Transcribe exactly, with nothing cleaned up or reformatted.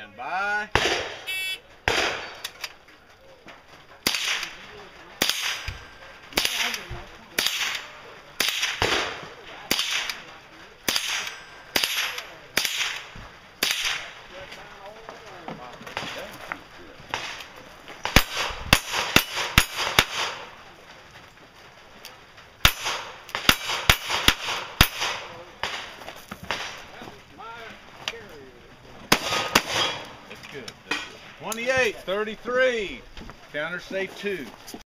Stand by. That's good. That's good. twenty-eight thirty-three. Counter say two.